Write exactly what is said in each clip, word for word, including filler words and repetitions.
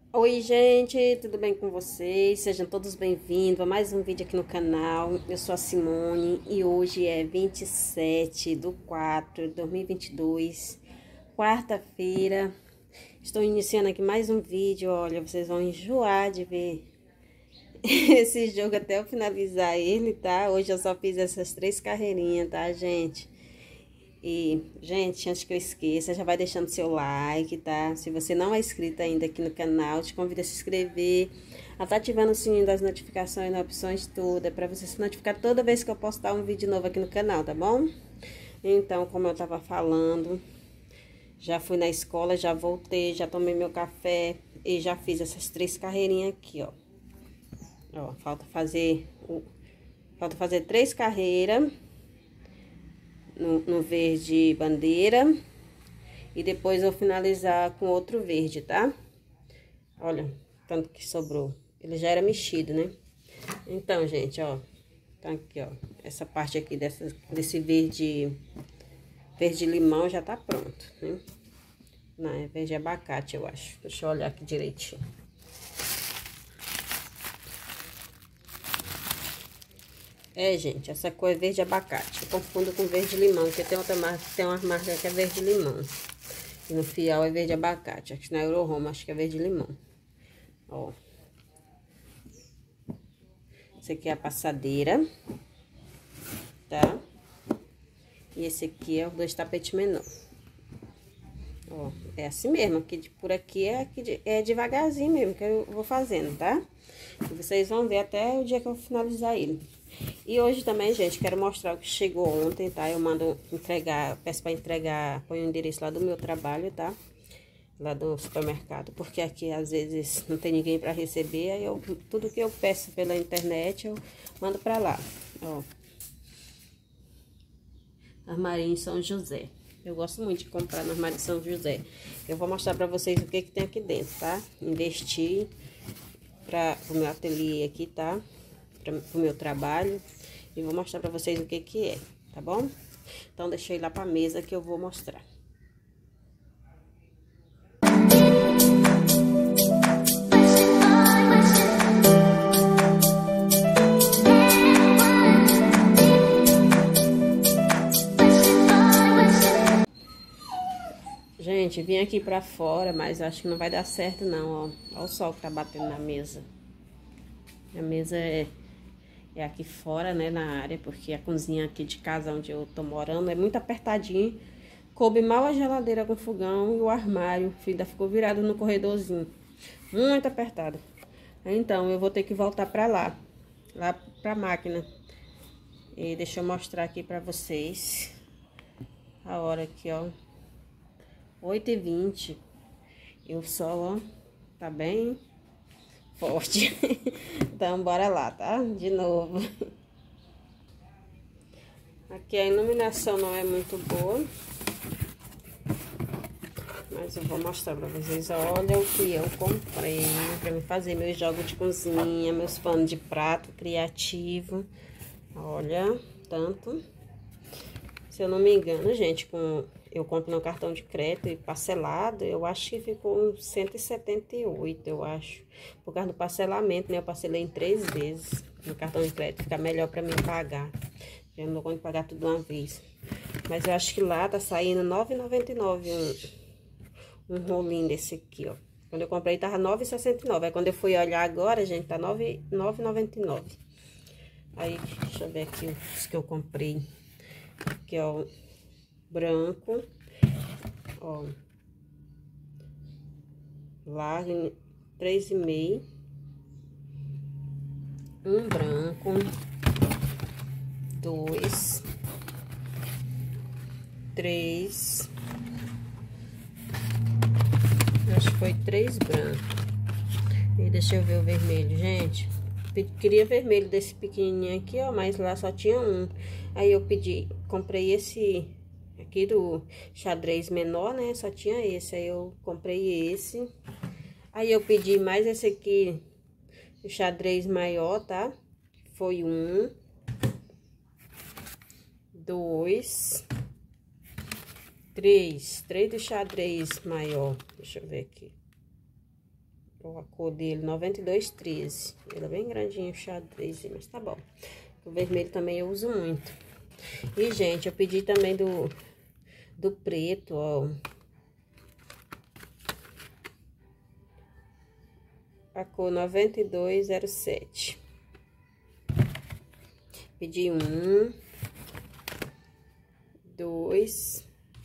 Oi, gente, tudo bem com vocês? Sejam todos bem-vindos a mais um vídeo aqui no canal. Eu sou a Simone e hoje é vinte e sete de quatro de dois mil e vinte e dois, quarta-feira. Estou iniciando aqui mais um vídeo. Olha, vocês vão enjoar de ver esse jogo até eu finalizar ele, tá? Hoje eu só fiz essas três carreirinhas, tá, gente? E, gente, antes que eu esqueça, já vai deixando seu like, tá? Se você não é inscrito ainda aqui no canal, te convido a se inscrever, a tá ativando o sininho das notificações, nas opções todas, para você se notificar toda vez que eu postar um vídeo novo aqui no canal, tá bom? Então, como eu tava falando, já fui na escola, já voltei, já tomei meu café e já fiz essas três carreirinhas aqui, ó. Ó, falta fazer, falta fazer três carreiras. No, no verde bandeira. E depois eu finalizar com outro verde, tá? Olha, tanto que sobrou. Ele já era mexido, né? Então, gente, ó. Tá aqui, ó. Essa parte aqui dessa, desse verde... Verde limão já tá pronto, né? Não, é verde abacate, eu acho. Deixa eu olhar aqui direitinho. É, gente, essa cor é verde abacate. Eu confundo com verde limão, porque tem outra marca, tem uma marca que é verde limão. E no Fial é verde abacate. Aqui na Euro Home acho que é verde limão. Ó. Esse aqui é a passadeira. Tá? E esse aqui é os dois tapetes menor. Ó, é assim mesmo. Aqui de, por aqui é, aqui de, é devagarzinho mesmo que eu vou fazendo, tá? E vocês vão ver até o dia que eu finalizar ele. E hoje também, gente, quero mostrar o que chegou ontem, tá? Eu mando entregar, peço pra entregar, põe o endereço lá do meu trabalho, tá? Lá do supermercado, porque aqui às vezes não tem ninguém pra receber, aí eu, tudo que eu peço pela internet, eu mando pra lá, ó. Armarinho São José. Eu gosto muito de comprar no Armário São José. Eu vou mostrar pra vocês o que que tem aqui dentro, tá? Investir para o meu ateliê aqui, tá? Para o meu trabalho. E vou mostrar pra vocês o que que é, tá bom? Então, deixa eu ir lá pra mesa que eu vou mostrar. Gente, vim aqui pra fora, mas acho que não vai dar certo não, ó. Olha o sol que tá batendo na mesa. A mesa é... É aqui fora, né, na área, porque a cozinha aqui de casa onde eu tô morando é muito apertadinho. Coube mal a geladeira com fogão e o armário, ainda ficou virado no corredorzinho. Muito apertado. Então, eu vou ter que voltar pra lá, lá pra máquina. E deixa eu mostrar aqui pra vocês a hora aqui, ó. oito e vinte. E o sol, ó, tá bem forte. Então, bora lá, tá? De novo. Aqui a iluminação não é muito boa. Mas eu vou mostrar pra vocês. Olha o que eu comprei pra me fazer meus jogos de cozinha, meus panos de prato criativo. Olha, tanto. Se eu não me engano, gente, com... eu compro no cartão de crédito e parcelado, eu acho que ficou uns cento e setenta e oito, eu acho. Por causa do parcelamento, né? Eu parcelei em três vezes no cartão de crédito, fica melhor pra mim pagar. Eu não vou pagar tudo de uma vez. Mas eu acho que lá tá saindo nove reais e noventa e nove centavos um, um rolinho desse aqui, ó. Quando eu comprei tava nove reais e sessenta e nove centavos. Aí quando eu fui olhar agora, gente, tá nove reais e noventa e nove centavos. Aí, deixa eu ver aqui os que eu comprei. Aqui, ó, branco, ó, largo, três e meio, um branco, dois, três, acho que foi três brancos. E deixa eu ver o vermelho, gente. Queria vermelho desse pequenininho aqui, ó, mas lá só tinha um. Aí eu pedi, comprei esse aqui do xadrez menor, né? Só tinha esse, aí eu comprei esse. Aí eu pedi mais esse aqui, o xadrez maior, tá? Foi um, dois, três, três do xadrez maior. Deixa eu ver aqui. A cor dele, noventa e dois treze. Ele é bem grandinho, xadrez, mas tá bom. O vermelho também eu uso muito. E, gente, eu pedi também do, do preto, ó. A cor noventa e dois zero sete. Pedi um, dois,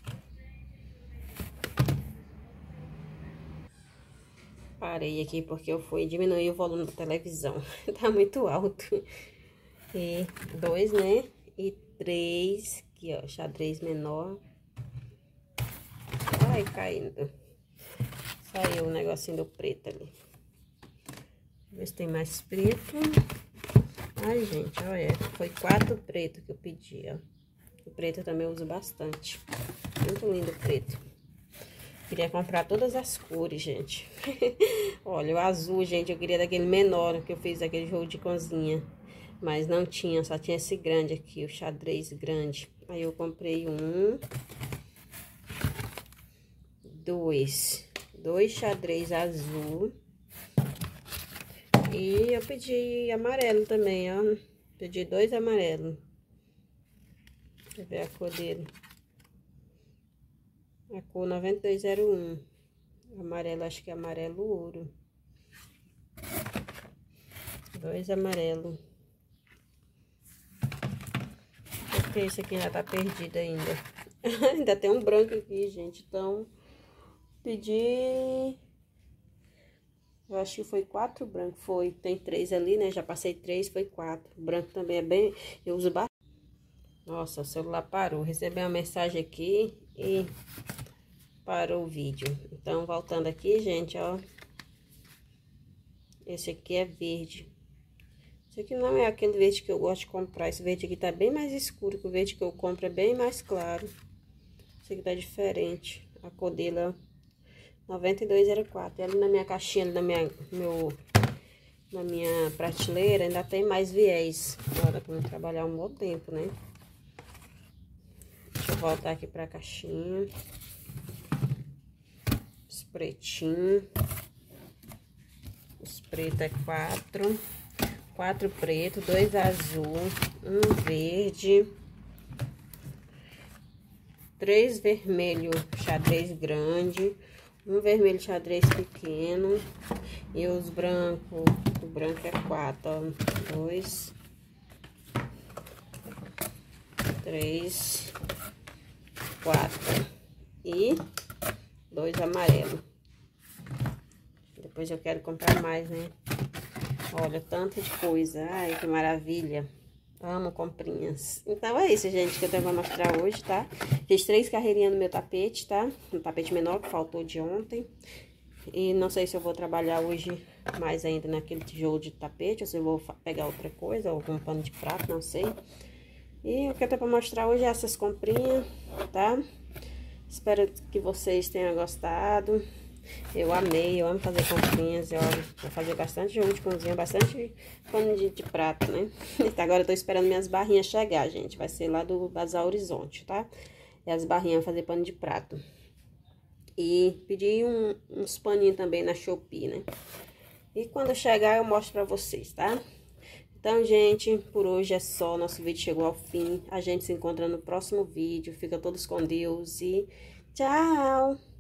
parei aqui porque eu fui diminuir o volume da televisão, tá muito alto. E dois, né? E três, aqui ó, xadrez menor. Ai, caindo. Saiu o negocinho do preto ali. Ver se tem mais preto. Ai, gente, olha, foi quatro preto que eu pedi, ó. O preto eu também uso bastante. Muito lindo o preto. Queria comprar todas as cores, gente. Olha, o azul, gente, eu queria daquele menor que eu fiz aquele jogo de cozinha. Mas não tinha, só tinha esse grande aqui, o xadrez grande. Aí eu comprei um. Dois. Dois xadrez azul. E eu pedi amarelo também, ó. Pedi dois amarelos. Deixa eu ver a cor dele. A cor noventa e dois zero um. Amarelo, acho que é amarelo ouro. Dois amarelos. Porque esse aqui já tá perdido ainda. Ainda tem um branco aqui, gente. Então, pedi... Eu acho que foi quatro branco, foi. Tem três ali, né? Já passei três, foi quatro. O branco também é bem... Eu uso bastante. Nossa, o celular parou. Recebi uma mensagem aqui e parou o vídeo. Então, voltando aqui, gente, ó. Esse aqui é verde. Esse aqui não é aquele verde que eu gosto de comprar. Esse verde aqui tá bem mais escuro, que o verde que eu compro é bem mais claro. Esse aqui tá diferente. A cor dele é noventa e dois zero quatro. E ali na minha caixinha, na minha, meu, na minha prateleira, ainda tem mais viés. Agora que eu vou trabalhar um bom tempo, né? Deixa eu voltar aqui pra caixinha. Os pretinhos. Os pretos é quatro. Quatro preto, dois azul, um verde. Três vermelho xadrez grande. Um vermelho xadrez pequeno. E os brancos, o branco é quatro, ó. Dois. Três. Quatro. E dois amarelos. Depois eu quero comprar mais, né? Olha, tanto de coisa. Ai, que maravilha. Amo comprinhas. Então é isso, gente, que eu tenho pra mostrar hoje, tá? Fiz três carreirinhas no meu tapete, tá? Um tapete menor que faltou de ontem. E não sei se eu vou trabalhar hoje mais ainda naquele tijolo de tapete, ou se eu vou pegar outra coisa, ou algum pano de prato, não sei. E o que eu tenho pra mostrar hoje é essas comprinhas, tá? Espero que vocês tenham gostado. Eu amei, eu amo fazer comprinhas, eu vou fazer bastante jogo de cozinha, bastante pano de, de prato, né? Agora eu tô esperando minhas barrinhas chegar, gente, vai ser lá do Bazar Horizonte, tá? E as barrinhas fazer pano de prato. E pedi um, uns paninhos também na Shopee, né? E quando chegar eu mostro pra vocês, tá? Então, gente, por hoje é só, nosso vídeo chegou ao fim. A gente se encontra no próximo vídeo, fica todos com Deus e tchau!